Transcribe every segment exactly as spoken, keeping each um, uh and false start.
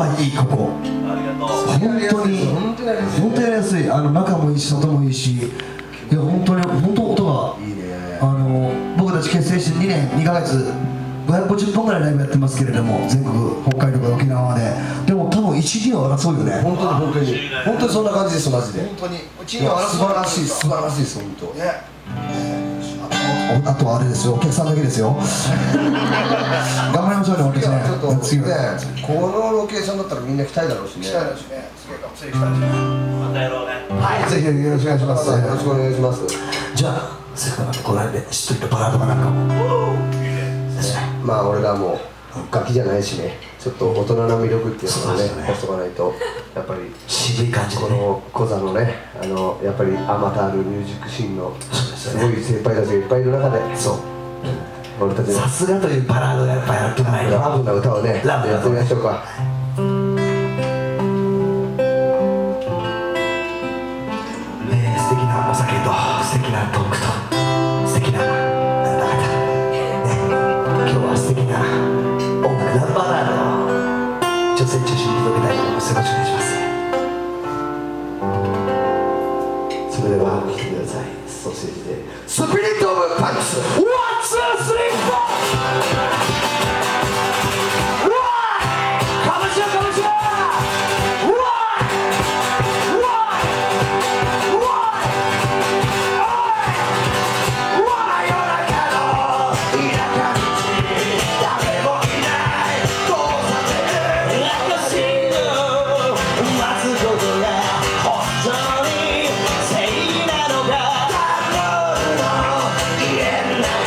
がいいここ。本当に本当にやりやすい。あの中もいいし外もいいし、いや本当に本当音がいいね。あの僕たち結成してにねんにかげつごひゃくごじゅっぽんぐらいライブやってますけれども、全国北海道から沖縄まで。でも多分いち、にを争うよね。本当に本当に本当にそんな感じですマジで。本当にいち、にを争う。素晴らしい素晴らしいです本当。ね。あとはあれですよ、お客さんだけですよ。頑張りましょうね、俺たちね。ちょっと次ね、このロケーションだったらみんな来たいだろうしね。来たいだろうしね。次来たいしね。またやろうね。はい、ぜひよろしくお願いします。よろしくお願いします。じゃあ、せっかくこの辺でしっとりとバラードかなんかも。まあ俺らもガキじゃないしね、ちょっと大人な魅力っていうのをね、出しとかないとやっぱり渋い感じで、このコザのね、あのやっぱりあまたあるミュージックシーンのすごい先輩たちがいっぱいいる中で、そう俺たちさすがというバラードがやっぱやってもないと、ラブな歌をねやってみましょうか。素敵なお酒と素敵なトークと素敵ななんだかんだね、今日は素敵な音楽なバラードを女性中心に届けたいと思います。よろしくお願いします。それでは聴いてください。ソーセージでスピリットオブパンクスワンツースリーフォー。うわーかぶしよかぶしようわーうわーうわーうわー夜中の田舎道誰もいない交差点私の待つことが本当に正義なのか。夜の家の中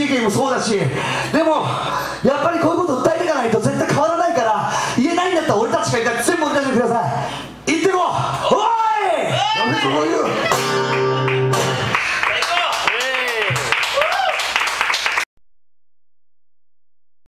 経験もそうだし、でもやっぱりこういうこと